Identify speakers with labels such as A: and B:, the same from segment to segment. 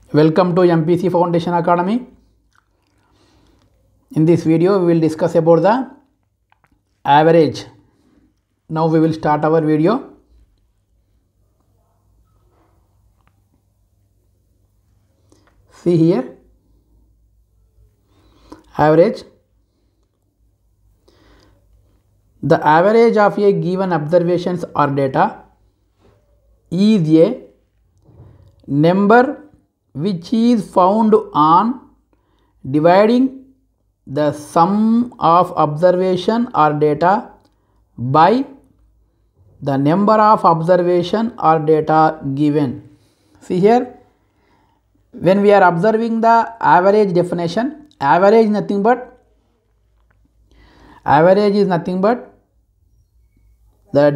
A: Welcome to MPC Foundation Academy. In this video, we will discuss about the average. Now we will start our video. See here, average. The average of a given observations or data is a number which is found on dividing the sum of observation or data by the number of observation or data given. See here, when we are observing the average definition, average is nothing but the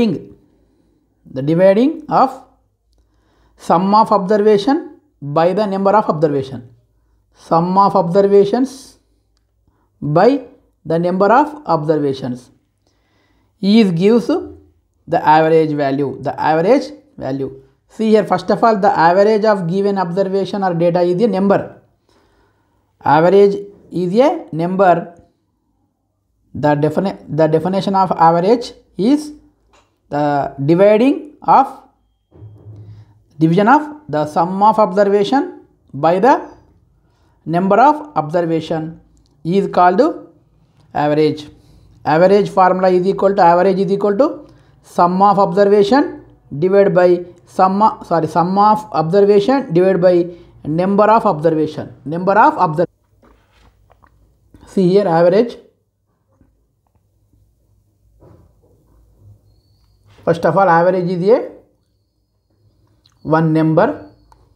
A: dividing of sum of observation by the number of observation. Sum of observations by the number of observations is gives the average value. See here, first of all, the average of given observation or data is a number. Average is a number. The definition of average is the division of the sum of observation by the number of observation is called average. Average formula is equal to sum of observation divided by sum of observation divided by number of observation. See here, average. First of all, average is a one number.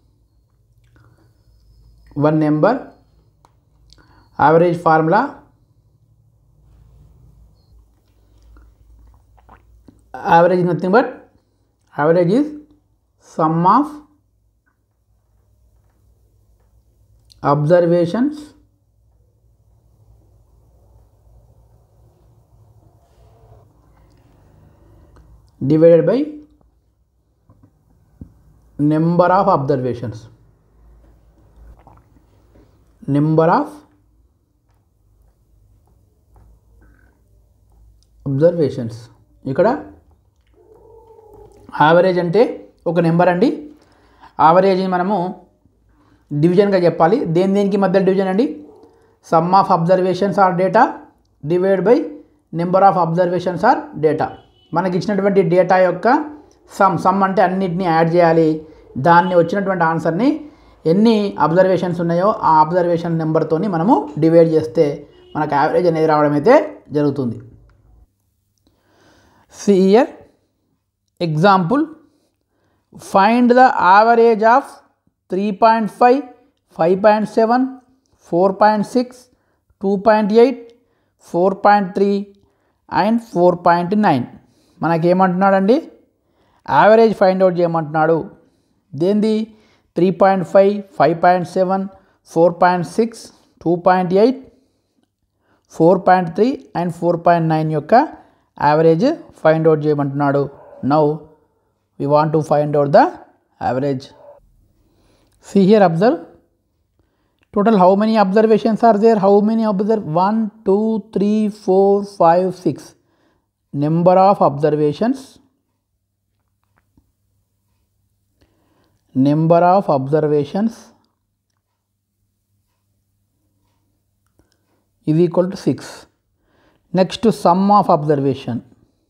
A: Average formula. Average is nothing but average is sum of observations divided by number of observations. ఇక్కడ average అంటే ఒక number అండి. Average మనము డివిజన్గా చెప్పాలి. దేనికి మధ్య division అండి? Sum of observations or data divide by number of observations or data. మనకి ఇచ్చినటువంటి డేటా యొక్క సమ్ అంటే అన్నిటినీ యాడ్ చేయాలి. దాన్ని వచ్చినటువంటి ఆన్సర్ని ఎన్ని అబ్జర్వేషన్స్ ఉన్నాయో ఆ అబ్జర్వేషన్ నెంబర్తోని మనము డివైడ్ చేస్తే మనకు యావరేజ్ అనేది రావడం అయితే జరుగుతుంది. See here, example, find the average of 3.5, 5.7, 4.6, 2.8, 4.3 and 4.9. మనకేమంటున్నాడండి? యావరేజ్ ఫైండ్ అవుట్ చేయమంటున్నాడు. దేంది? 3.5, 5.7, 4.6, 2.8, 4.3 and 4.9 యొక్క యావరేజ్ ఫైండ్ అవుట్ చేయమంటున్నాడు. Now we want to find out the average. See here, observe. Total how many observations are there? 1, 2, 3, 4, 5, 6. Number of observations is equal to 6. Next to sum of observations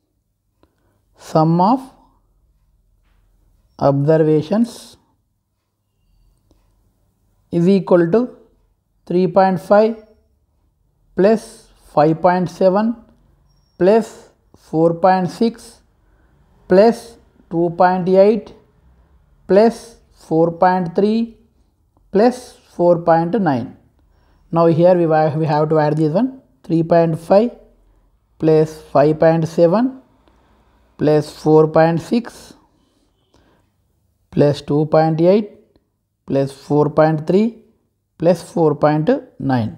A: is equal to 3.5 plus 5.7 plus 4.6 plus 2.8 plus 4.3 plus 4.9. Now here we have to add this one. 3.5 plus 5.7 plus 4.6 plus 2.8 plus 4.3 plus 4.9.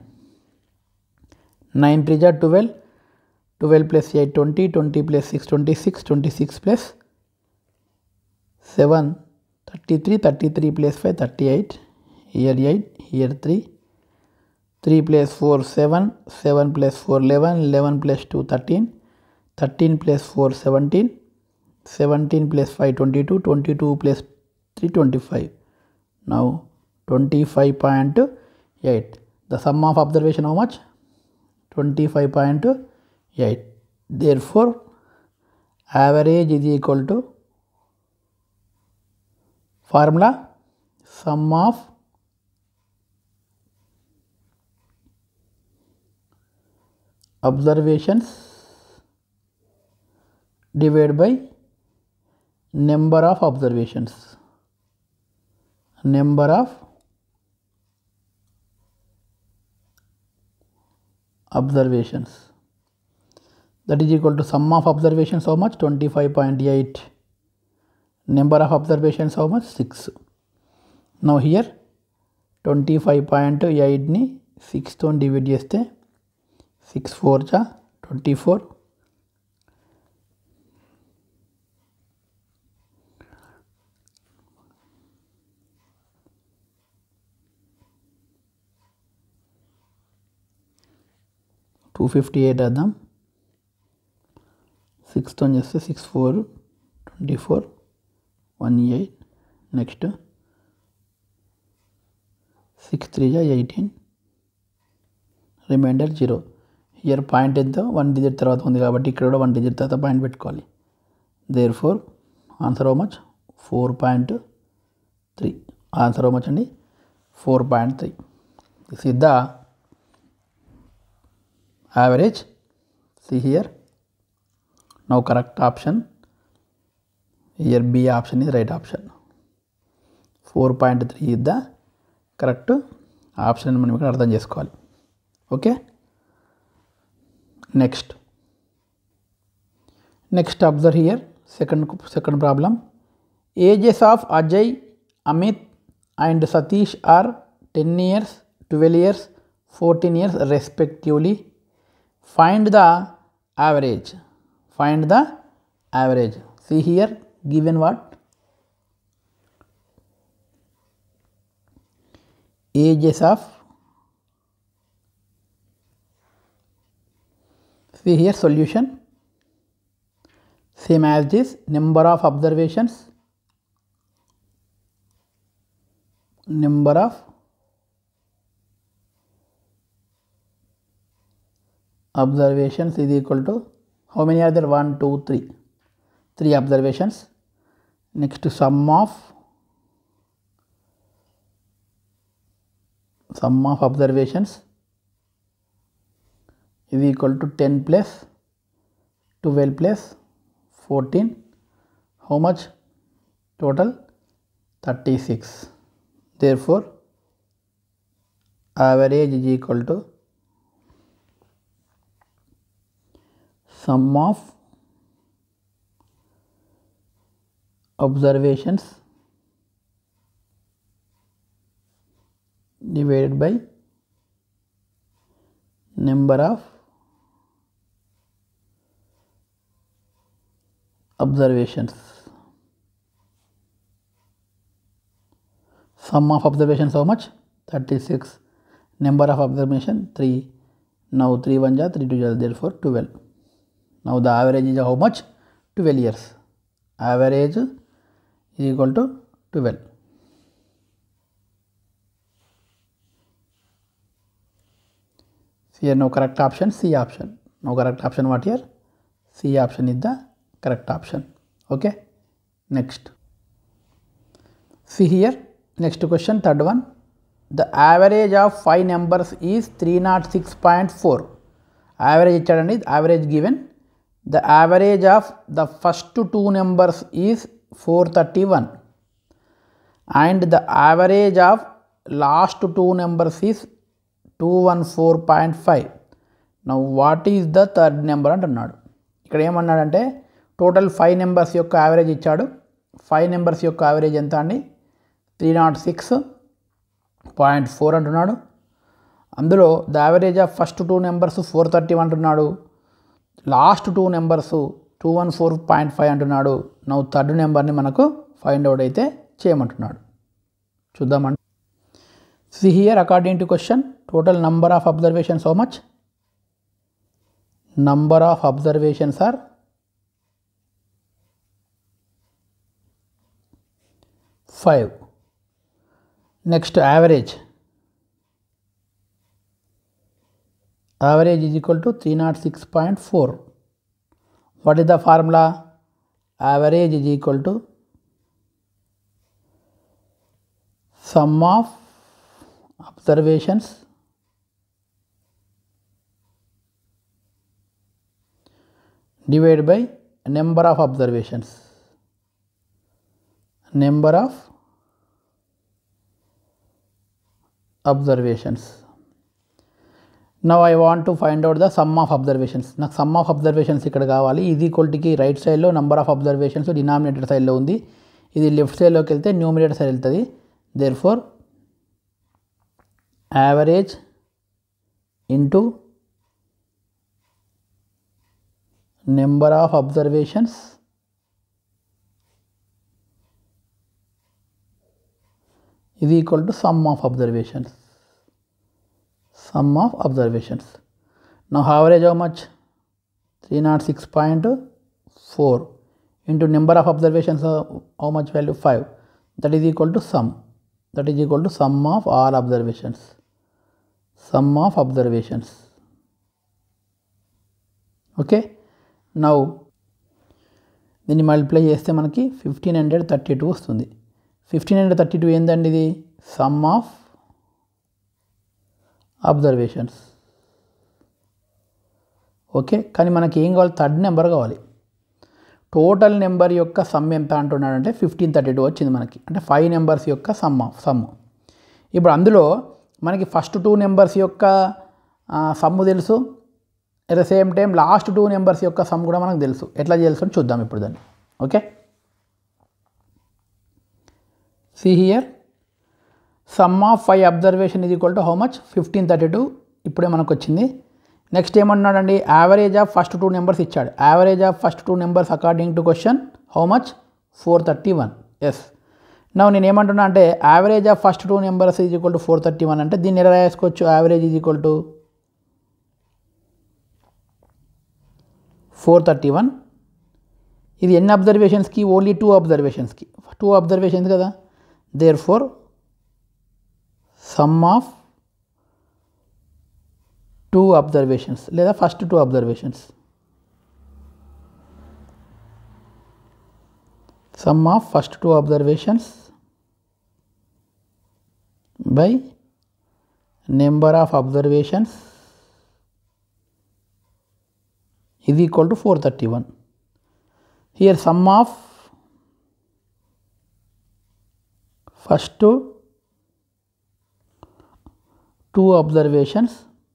A: 9 3 are 12, 12 plus 8 20, 20 plus 6 26, 26 plus 7 33, 33 plus 5 38, here 8, here 3, 3 plus 4 7, 7 plus 4 11, 11 plus 2 13, 13 plus 4 17, 17 plus 5 22, 22 plus 3 25. Now 25.8. The sum of observation how much? 25.8. Therefore, average is equal to formula sum of observations divided by number of observations. Number of observations, that is equal to sum of observations how much? 25.8. Number of observations how much? 6. Now here 25.8 ni 6 తో divide చేస్తే 6 4 जा 24. Two 58 అద్దాం. 6 తో చేస్తే 6 4 24 18. Next 6 3 जा 18. Reminder 0. Here point ఎంత? 1 digit తర్వాత ఉంది కాబట్టి ఇక్కడ కూడా 1 డిజిట్ తర్వాత పాయింట్ పెట్టుకోవాలి. Therefore answer how much? 4.3. Answer how much అండి? 4.3. This is the average. See here, now correct option here, B option is right option. 4.3 is the correct option మనం ఇక్కడ అర్థం చేసుకోవాలి. Okay, next observe here second problem. Ages of Ajay, Amit and Satish are 10 years, 12 years, 14 years respectively. Find the average. Find the average. See here, given what? Ages of. See here, solution. Same as this. Number of observations. Number of observations is equal to, how many are there? 1 2 3. 3 observations. Next, sum of observations is equal to 10 plus 12 plus 14. How much total? 36. Therefore, average is equal to sum of observations divided by number of observations. Sum of observations how much? 36. Number of observation 3. Now 3 1 ja 3 2 ja, therefore 12. Now the average is how much? 12 years. Average is equal to 12. Here no correct option, C option. No correct option what here? C option is the correct option. Okay, next. See here, next question, third one. The average of 5 numbers is 306.4. Average ichadandi, average given. The average of the first 2 numbers is 431 and the average of last 2 numbers is 214.5. Now what is the third number అంటున్నాడు. ఇక్కడ ఏమన్నాడంటే total 5 numbers యొక్క average ఇచ్చాడు. 5 numbers యొక్క average ఎంత అండి? 306.4 అంటున్నాడు. అందులో the average of first 2 numbers 430 అంటున్నాడు. లాస్ట్ 2 నెంబర్స్ 214.5 అంటున్నాడు. నౌ థర్డ్ నెంబర్ని మనకు ఫైండ్ అవుట్ అయితే చేయమంటున్నాడు. చూద్దామండి. See here, according to question, total number of observations how much? Number of observations are 5. Next, average. Average is equal to 306.4. What is the formula? Average is equal to sum of observations divided by number of observations. Number of observations. Now I want to find out the sum of observations. నాకు sum of observations ఇక్కడ కావాలి. ఇది ఈక్వల్టీకి right సైడ్లో number of observations denominator సైడ్లో ఉంది. ఇది left సైడ్లోకి వెళ్తే న్యూమినేటర్ సైడ్ వెళ్తుంది. Therefore average into number of observations ఇది equal to sum of observations. Sum of observations. Now average how much? 306.4 into number of observations how much value? 5. That is equal to sum. That is equal to sum of all observations. Sum of observations. Okay. Now దీన్ని multiply చేస్తే మనకి 1532 వస్తుంది. 1532 ఏందండి ఇది? Sum of observations. Okay, కానీ మనకి ఏం కావాలి? థర్డ్ నెంబర్ కావాలి. టోటల్ నెంబర్ యొక్క సమ్ ఎంత అంటున్నాడంటే 1532 వచ్చింది మనకి. అంటే 5 నెంబర్స్ యొక్క సమ్. ఇప్పుడు అందులో మనకి ఫస్ట్ 2 నెంబర్స్ యొక్క సమ్ము తెలుసు. At the same time last 2 numbers యొక్క సమ్ కూడా మనకు తెలుసు. ఎట్లా తెలుసు అని చూద్దాం ఇప్పుడు దాన్ని. Okay, see here sum of 5 observation ఇది ఈక్వల్ టు హౌ మచ్? 1532 ఇప్పుడే మనకు వచ్చింది. నెక్స్ట్ ఏమన్నాడండి? యావరేజ్ ఆఫ్ ఫస్ట్ 2 నెంబర్స్ ఇచ్చాడు. Average of first 2 numbers according to question how much? 431. Yes. నా నేను ఏమంటున్నా అంటే average of first 2 numbers is equal to 431 అంటే దీన్ని ఎలా రాసుకోవచ్చు? Average is equal to 431. ఇది ఎన్ని అబ్జర్వేషన్స్కి? ఓన్లీ 2 అబ్జర్వేషన్స్కి. 2 అబ్జర్వేషన్స్ కదా. Therefore sum of 2 observations లేదా first 2 observations. Sum of first 2 observations by number of observations ఇది equal to 431. Here sum of first 2 observations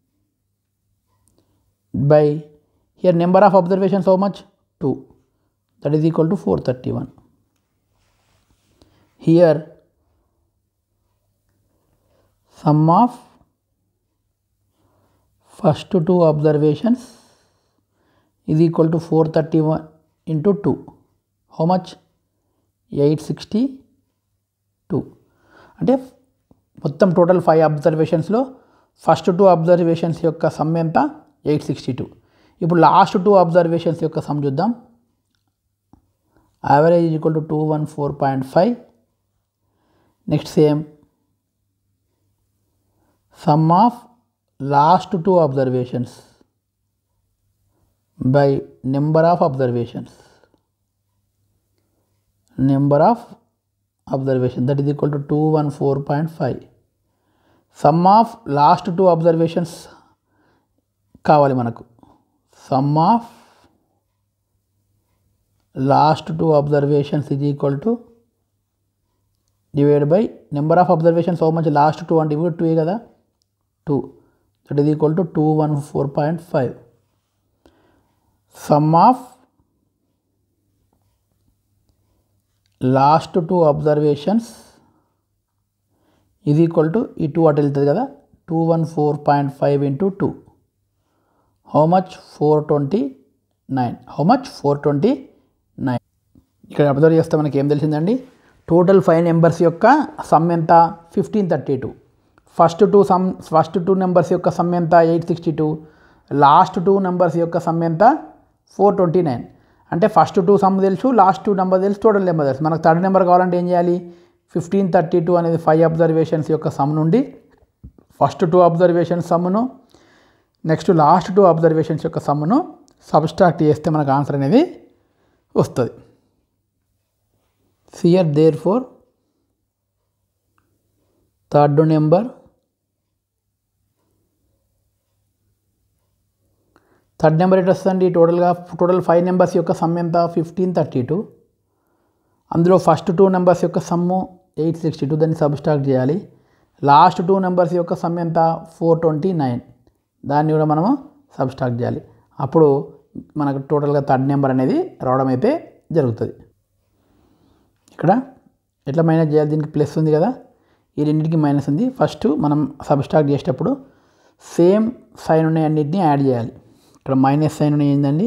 A: by here number of observations how much? 2. That is equal to 431. Here sum of first 2 observations is equal to 431 into 2. How much? 862. అంటే మొత్తం total 5 అబ్జర్వేషన్స్లో first 2 observations యొక్క sum ఎంత? 862. ఇప్పుడు last 2 observations యొక్క sum చూద్దాం. Average is equal to 214.5. Next same sum of last 2 observations by number of observations. Number of observation that is equal to 214.5. sum of last 2 observations కావాలి మనకు. sum of last 2 observations is equal to divided by number of observations how much? last 2 అంటే ఇవి 2 కదా. 2 that is equal to 214.5. sum of last 2 observations ఇది equal to ఈ 2 అటు వెళ్తుంది కదా. 214.5 into 2 how much? 429. How much? 429. ఇక్కడ అబ్జర్వ్ చేస్తే మనకి ఏం తెలిసిందండి? టోటల్ 5 నెంబర్స్ యొక్క సమ్ ఎంత? 1532. ఫస్ట్ టూ నెంబర్స్ యొక్క సమ్ ఎంత 862, లాస్ట్ టూ నెంబర్స్ యొక్క సమ్ ఎంత 429. అంటే ఫస్ట్ టూ సమ్ తెలుసు, లాస్ట్ టూ నెంబర్ తెలుసు, టోటల్ నెంబర్ తెలుసు. మనకు థర్డ్ నెంబర్ కావాలంటే ఏం చేయాలి? 1532 అనేది 5 అబ్జర్వేషన్స్ యొక్క సమ్ నుండి ఫస్ట్ టూ అబ్జర్వేషన్స్ సమ్మును, నెక్స్ట్ లాస్ట్ టూ అబ్జర్వేషన్స్ యొక్క సమ్మును సబ్స్ట్రాక్ట్ చేస్తే మనకు ఆన్సర్ అనేది వస్తుంది. Here therefore third number at వస్తుందండి. టోటల్ 5 నెంబర్స్ యొక్క సమ్ ఎంత 1532. అందులో ఫస్ట్ టూ నెంబర్స్ యొక్క సమ్ము 862, దాన్ని సబ్స్ట్రాక్ట్ చేయాలి. లాస్ట్ టూ నెంబర్స్ యొక్క సమ్ ఎంత 429, దాన్ని కూడా మనము సబ్స్ట్రాక్ట్ చేయాలి. అప్పుడు మనకు టోటల్గా థర్డ్ నెంబర్ అనేది రావడం అయితే జరుగుతుంది. ఇక్కడ ఎట్లా మైనస్ చేయాలి? దీనికి ప్లస్ ఉంది కదా, ఈ రెండింటికి మైనస్ ఉంది. ఫస్ట్ మనం సబ్స్ట్రాక్ట్ చేసేటప్పుడు సేమ్ సైన్ ఉన్నాయి అన్నింటినీ యాడ్ చేయాలి. ఇక్కడ మైనస్ సైన్ ఉన్నాయి ఏంటండి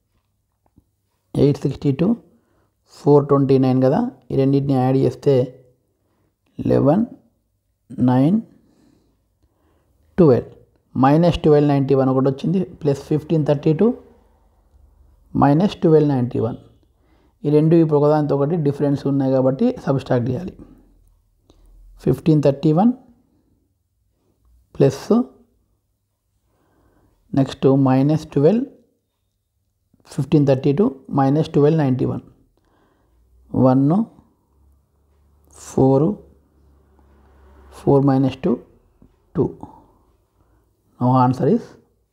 A: 862, 429 కదా, ఈ రెండింటిని యాడ్ చేస్తే 11, 9, 12, మైనస్ 1291 ఒకటి వచ్చింది, ప్లస్ 1532 మైనస్ 1291. ఈ రెండు ఇప్పుడు ఒకదానితో ఒకటి డిఫరెన్స్ ఉన్నాయి కాబట్టి సబ్స్ట్రాక్ట్ చేయాలి. 1531 plus next minus 12, 1532 minus 1291, 1, 4 minus 2, 2. Now answer is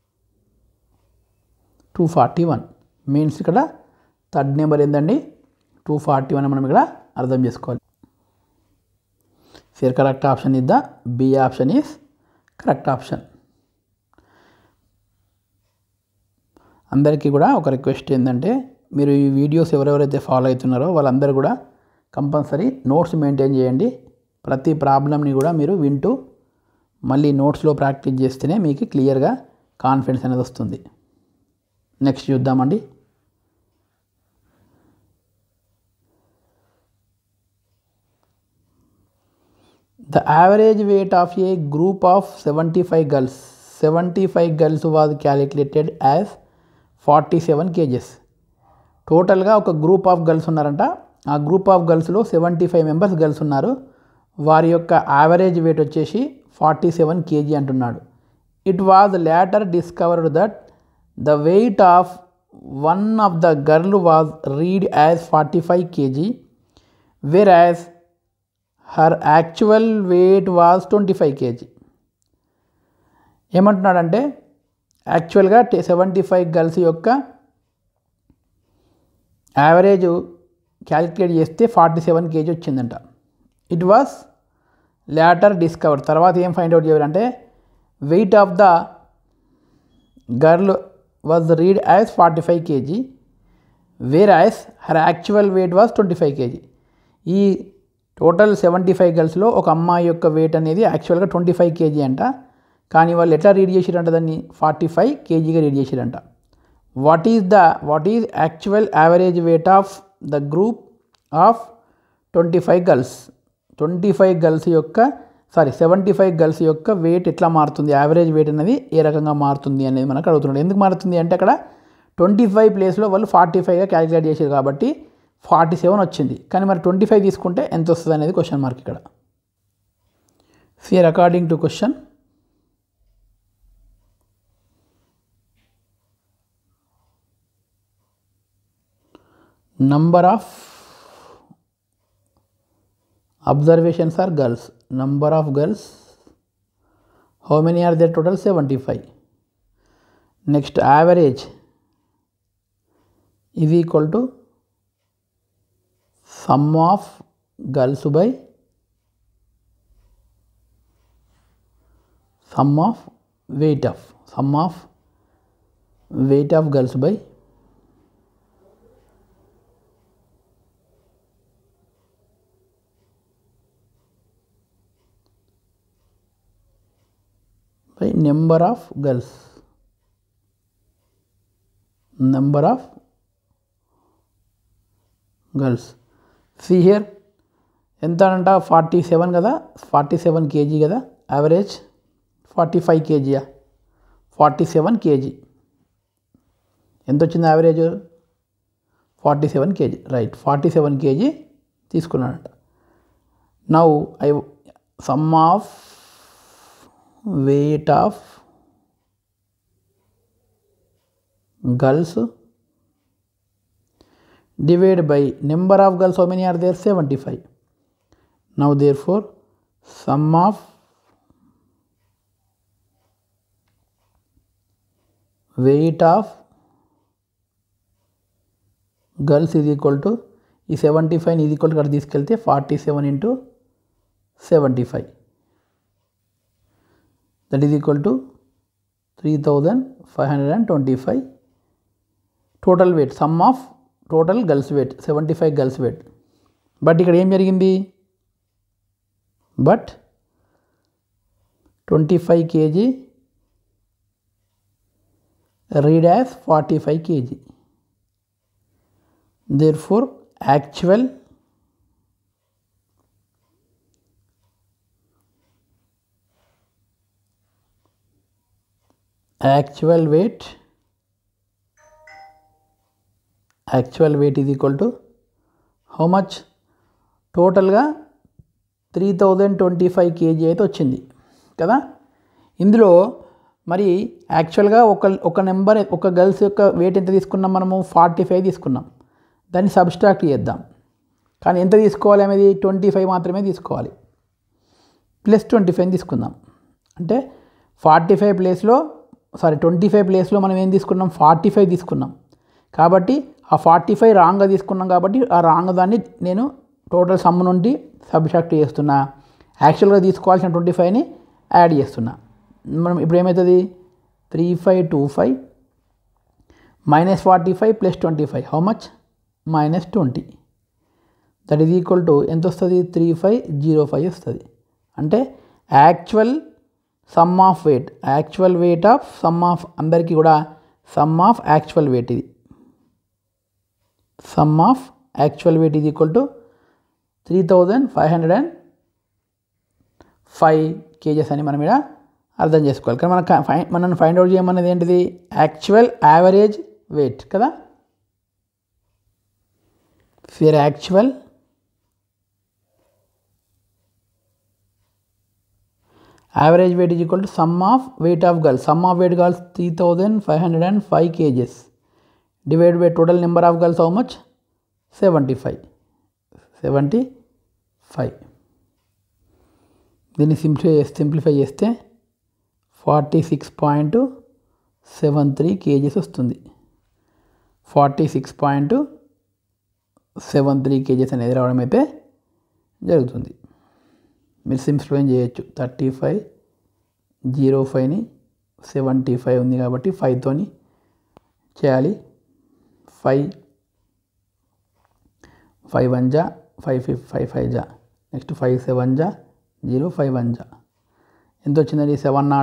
A: 241. Means ఇక్కడ థర్డ్ నెంబర్ ఏంటండి 241 మనం ఇక్కడ అర్థం చేసుకోవాలి. Here correct option is the B option is correct option. అందరికీ కూడా ఒక రిక్వెస్ట్ ఏంటంటే మీరు ఈ వీడియోస్ ఎవరెవరైతే ఫాలో అవుతున్నారో వాళ్ళందరూ కూడా కంపల్సరీ నోట్స్ మెయింటైన్ చేయండి. ప్రతి ప్రాబ్లమ్ని కూడా మీరు వింటూ మళ్ళీ నోట్స్లో ప్రాక్టీస్ చేస్తేనే మీకు క్లియర్గా కాన్ఫిడెన్స్ అనేది వస్తుంది. నెక్స్ట్ చూద్దామండి. The average weight of a group of 75 girls was calculated as 47 kgs. టోటల్గా ఒక గ్రూప్ ఆఫ్ గర్ల్స్ ఉన్నారంట. ఆ గ్రూప్ ఆఫ్ గర్ల్స్లో 75 మెంబర్స్ గర్ల్స్ ఉన్నారు. వారి యొక్క యావరేజ్ వెయిట్ వచ్చేసి 47 kg అంటున్నాడు. It was later discovered that the weight of one of the girl was read as 45 kg where as her actual weight was 25 kg. ఏమంటున్నాడంటే యాక్చువల్గా 75 గర్ల్స్ యొక్క average calculate చేస్తే 47 kg వచ్చిందంట. ఇట్ వాస్ లేటర్ డిస్కవర్డ్, తర్వాత ఏం find out చేయాలంటే weight of the girl was read as 45 kg where as her actual weight was 25 kg. ఈ total 75 గర్ల్స్లో ఒక అమ్మాయి యొక్క వెయిట్ అనేది యాక్చువల్గా 25 kg అంట. కానీ వాళ్ళు ఎట్లా రీడ్ చేసిరంట, దాన్ని 45 kgగా రీడ్ చేసిరంట. What is actual average weight of the group of 25 girls. 75 girls యొక్క 75 గర్ల్స్ యొక్క వెయిట్ ఎట్లా మారుతుంది, యావరేజ్ వెయిట్ అనేది ఏ రకంగా మారుతుంది అనేది మనకు అడుగుతున్నాడు. ఎందుకు మారుతుంది అంటే అక్కడ 25 ప్లేస్లో వాళ్ళు 45గా క్యాలిక్యులేట్ చేశారు కాబట్టి 47 వచ్చింది. కానీ మరి 25 తీసుకుంటే ఎంత వస్తుంది అనేది క్వశ్చన్ మార్క్ ఇక్కడ. Here according to question number of observations are girls. Number of girls, how many are there total? 75. Next average is equal to sum of girls by sum of weight of girls by number of girls. See here ఎంత అంట 47 కదా, 47 kg కదా. Average 45 kg 47 kg ఎంత వచ్చింది average 47 kg right 47 kg తీసుకున్నాడంట. Now sum of weight of girls divided by number of girls, how many are there? 75. Now therefore sum of weight of girls is equal to ఈ 75 is equal to ఇక్కడ తీసుకెళ్తే 47 into 75 that is equal to 3525 total weight, sum of total girls weight 75 girls weight. But ఇక్కడ ఏం జరిగింది, but 25 kg read as 45 kg. Therefore actual weight is equal to how much? టోటల్గా 3025 kg అయితే వచ్చింది కదా. ఇందులో మరి యాక్చువల్గా ఒక నెంబర్ ఒక గర్ల్స్ యొక్క వెయిట్ ఎంత తీసుకున్నాం మనము 45 తీసుకున్నాం, దాన్ని సబ్స్ట్రాక్ట్ చేద్దాం. కానీ ఎంత తీసుకోవాలి అనేది 25 మాత్రమే తీసుకోవాలి, ప్లస్ 25 తీసుకుందాం. అంటే 45 ప్లేస్లో 25 ప్లేస్లో మనం ఏం తీసుకున్నాం 45 తీసుకున్నాం. కాబట్టి ఆ 45 రాంగ్గా తీసుకున్నాం కాబట్టి ఆ రాంగ్ దాన్ని నేను టోటల్ సమ్ నుండి సబ్ట్రాక్ట్ చేస్తున్నా, యాక్చువల్గా తీసుకోవాల్సిన 25ని యాడ్ చేస్తున్నా. మనం ఇప్పుడు ఏమవుతుంది 3525 minus 45 plus 25 how much -20 that is equal to ఎంత వస్తుంది 3505 వస్తుంది. అంటే actual sum of weight, actual weight of sum of అందరికీ కూడా సమ్ ఆఫ్ యాక్చువల్ వెయిట్, ఇది sum of actual weight is equal to 3505 kgs అని మనం ఇక్కడ అర్థం చేసుకోవాలి. కానీ మనం ఫైండ్ అవుట్ చేయమన్నది ఏంటిది యాక్చువల్ యావరేజ్ వెయిట్ కదా. ఫిర్ actual average weight is equal to sum of weight of girls, sum of weight girls 3505 kgs divided by total number of girls how much 75. దీన్ని సింప్లిఫై చేస్తే 46.73 kgs వస్తుంది. 46.73 kgs అనేది రావడం అయితే జరుగుతుంది. మీరు సింప్లిఫై చేయొచ్చు. 3505ని 75 ఉంది కాబట్టి 5తోని చేయాలి. 5 1 జా 5 జా నెక్స్ట్ 5 7 జా 0 5 1 జా ఎంత వచ్చిందండి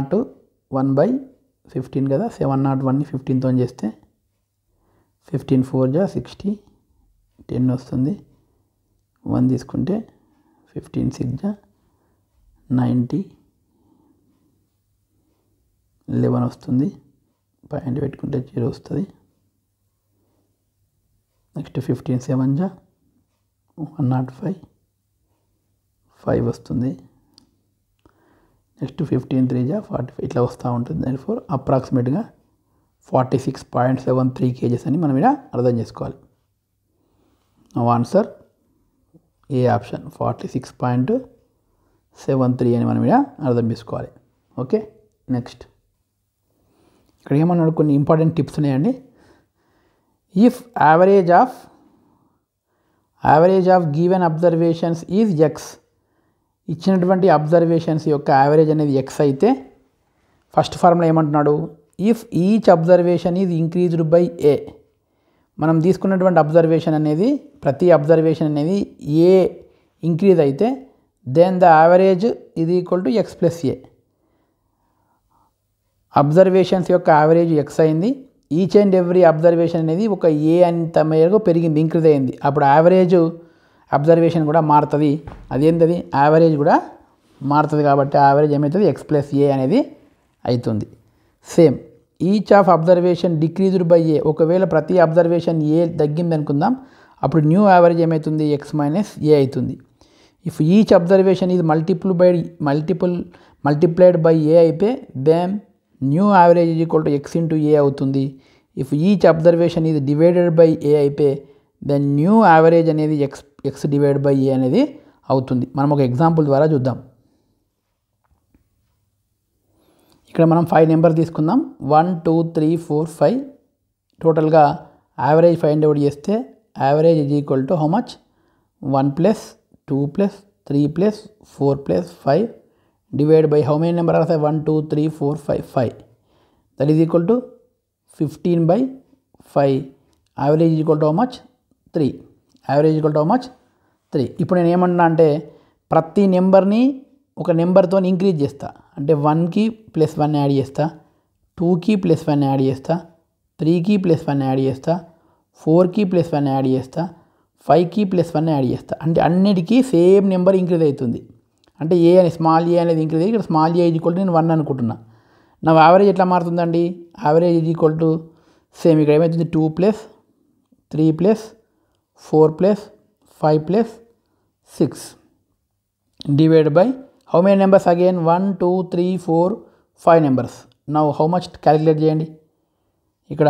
A: 701/15 కదా. 701ని 15తో చేస్తే 15 4 జా 60 10 వస్తుంది. 1 తీసుకుంటే 15 6 జా 90 11 వస్తుంది. పాయింట్ పెట్టుకుంటే 0 వస్తుంది. నెక్స్ట్ 15 7 జా 105 5 వస్తుంది. నెక్స్ట్ 15 3 జా 45 ఇట్లా వస్తూ ఉంటుంది. దానిఫోర్ అప్రాక్సిమేట్గా 46.73 kgs అని మనం ఇక్కడ అర్థం చేసుకోవాలి. ఆన్సర్ ఏ ఆప్షన్ 46.73 అని మనం ఇక్కడ అర్థం చేసుకోవాలి. ఓకే నెక్స్ట్ ఇక్కడ ఏమన్నాడు కొన్ని ఇంపార్టెంట్ టిప్స్ ఉన్నాయండి. If average of given observations is X, ఇచ్చినటువంటి అబ్జర్వేషన్స్ యొక్క యావరేజ్ అనేది ఎక్స్ అయితే ఫస్ట్ ఫార్ములా ఏమంటున్నాడు if each observation is increased by A, మనం తీసుకున్నటువంటి అబ్జర్వేషన్ అనేది ప్రతి అబ్జర్వేషన్ అనేది ఏ ఇంక్రీజ్ అయితే దెన్ ద యావరేజ్ ఇది equal to X plus A. Observations యొక్క యావరేజ్ ఎక్స్ అయింది, ఈచ్ అండ్ ఎవ్రీ అబ్జర్వేషన్ అనేది ఒక ఏ అంత మేరకు పెరిగింది ఇంక్రీజ్ అయింది, అప్పుడు యావరేజ్ అబ్జర్వేషన్ కూడా మారుతుంది. అదేంటది యావరేజ్ కూడా మారుతుంది కాబట్టి యావరేజ్ ఏమవుతుంది ఎక్స్ ప్లస్ ఏ అనేది అవుతుంది. Same each of observation decreased by A, ఒకవేళ ప్రతి అబ్జర్వేషన్ ఏ తగ్గింది అనుకుందాం, అప్పుడు న్యూ యావరేజ్ ఏమవుతుంది ఎక్స్ మైనస్ ఏ అవుతుంది. If each observation is multiplied by A అయితే then new average is equal to X into A అవుతుంది. If each observation is divided by A అయితే దెన్ న్యూ యావరేజ్ అనేది X divide by A అనేది అవుతుంది. మనం ఒక example ద్వారా చూద్దాం. ఇక్కడ మనం 5 నెంబర్ తీసుకుందాం. 1 2 3 4 5 టోటల్గా యావరేజ్ ఫైండ్ అవుట్ చేస్తే average is equal to how much 1 plus 2 plus 3 plus 4 plus 5 divide by how many number are 1 2 3 4 5 5 that is equal to 15 by 5. Average is equal to how much 3. Average equal to how much 3. ఇప్పుడు నేను ఏమన్నా అంటే ప్రతి నెంబర్ని ఒక నెంబర్తో increase చేస్తా. అంటే 1కి ప్లస్ 1 యాడ్ చేస్తా, 2కి ప్లస్ 1 యాడ్ చేస్తా, 3కి ప్లస్ 1 యాడ్ చేస్తా, 4కి ప్లస్ 1 యాడ్ చేస్తా, 5కి ప్లస్ 1 యాడ్ చేస్తా. అంటే అన్నిటికీ సేమ్ నెంబర్ ఇంక్రీజ్ అవుతుంది. అంటే ఏ అని స్మాల్ ఏ అనేది ఇంక్రీజ్ అయ్యి ఇక్కడ small a is equal to నేను 1 అనుకుంటున్నా. నా యావరేజ్ ఎట్లా మారుతుందండి? Average is equal to same ఇక్కడ ఏమవుతుంది 2 plus 3 plus 4 plus 5 plus 6 divide by how many numbers again 1 2 3 4 5 numbers. Now how much calculate చేయండి. ఇక్కడ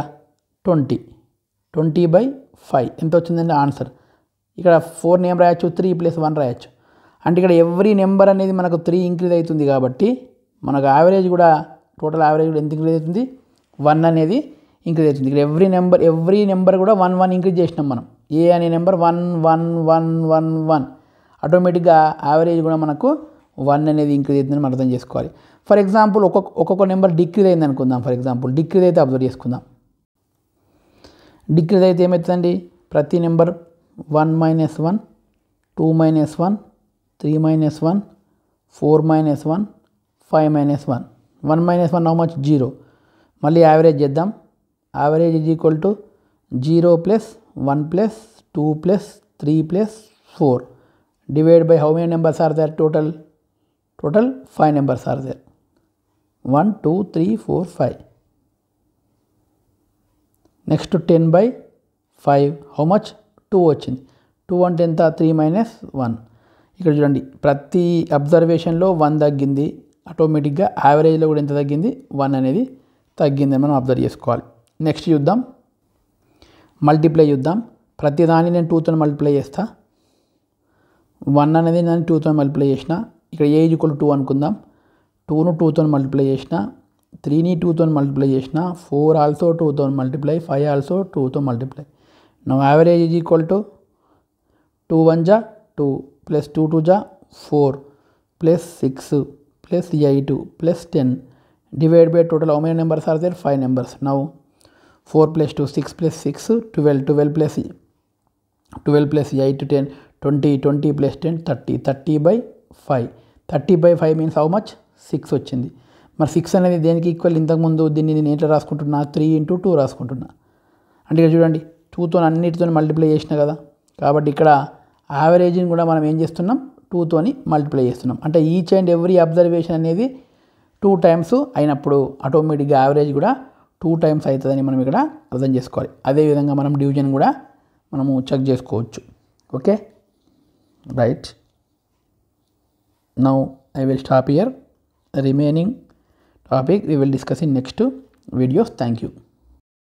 A: 20 బై 5 ఎంత వచ్చిందండి ఆన్సర్. ఇక్కడ 4 నేమ్ రాయొచ్చు, 3 ప్లస్ 1 రాయొచ్చు. అంటే ఇక్కడ ఎవ్రీ నెంబర్ అనేది మనకు 3 ఇంక్రీజ్ అవుతుంది కాబట్టి మనకు యావరేజ్ కూడా టోటల్ యావరేజ్ కూడా ఎంత ఇంక్రీజ్ అవుతుంది 1 అనేది ఇంక్రీజ్ అవుతుంది. ఇక్కడ ఎవ్రీ నెంబర్ కూడా 1 1 ఇంక్రీజ్ చేసినాం మనం. ఏ అనే నెంబర్ 1 1 1 1 1 ఆటోమేటిక్గా యావరేజ్ కూడా మనకు 1 అనేది ఇంక్రీజ్ అవుతుందని మనం అర్థం చేసుకోవాలి. ఫర్ ఎగ్జాంపుల్ ఒక్కొక్క నెంబర్ డిక్రీజ్ అయింది అనుకుందాం. ఫర్ ఎగ్జాంపుల్ డిక్రీజ్ అయితే అబ్జర్వ్ చేసుకుందాం. డిక్రీజ్ అయితే ఏమవుతుందండి? ప్రతి number 1 minus 1 2 minus 1 3 minus 1 4 minus 1 5 minus 1 1 minus 1 how much 0. మళ్ళీ యావరేజ్ చేద్దాం. Average is equal to 0 plus 1 plus 2 plus 3 plus 4 divide by how many numbers are there total 5 numbers are there 1 2 3 4 5. Next 10 by 5 how much 2 వచ్చింది. 2 అంటే ఎంత 3 minus 1. ఇక్కడ చూడండి ప్రతి అబ్జర్వేషన్లో 1 తగ్గింది. ఆటోమేటిక్గా యావరేజ్లో కూడా ఎంత తగ్గింది 1 అనేది తగ్గిందని మనం అబ్జర్వ్ చేసుకోవాలి. నెక్స్ట్ చూద్దాం, మల్టిప్లై చూద్దాం. ప్రతి దాన్ని నేను 2తో మల్టిప్లై చేస్తా. 1 అనేది నేను 2తో మల్టిప్లై చేసిన. ఇక్కడ ఏ ఈక్వల్ 2 అనుకుందాం. 2ను 2తో మల్టిప్లై చేసిన, 3ని 2తో మల్టిప్లై చేసిన, 4 ఆల్సో 2తో మల్టిప్లై, 5 ఆల్సో 2తో మల్టిప్లై. నా యావరేజ్ ఈజ్ ఈక్వల్ టు 2 1 జా 2 ప్లస్ 2 2 జా 4 plus 6 plus 8 plus 10 divide by total how many numbers are there 5 numbers. Now 4 plus 2 6 plus 6 12 plus 8 10 20 plus 10 30 by 5. 30 by 5 means how much 6 వచ్చింది. మరి 6 అనేది దేనికి equal? ఇంతకుముందు దీన్ని నేను ఎట్లా రాసుకుంటున్నా 3 ఇంటూ 2 రాసుకుంటున్నా. అంటే ఇక్కడ చూడండి 2తో అన్నిటితో మల్టిప్లై చేసిన కదా, కాబట్టి ఇక్కడ యావరేజ్ని కూడా మనం ఏం చేస్తున్నాం 2తోని మల్టిప్లై చేస్తున్నాం. అంటే ఈచ్ అండ్ ఎవ్రీ అబ్జర్వేషన్ అనేది 2 టైమ్స్ అయినప్పుడు ఆటోమేటిక్గా యావరేజ్ కూడా 2 టైమ్స్ అవుతుందని మనం ఇక్కడ అర్థం చేసుకోవాలి. అదేవిధంగా మనం డివిజన్ కూడా మనము చెక్ చేసుకోవచ్చు. Okay right. Now I will stop here. The remaining topic we will discuss in next videos. Thank you.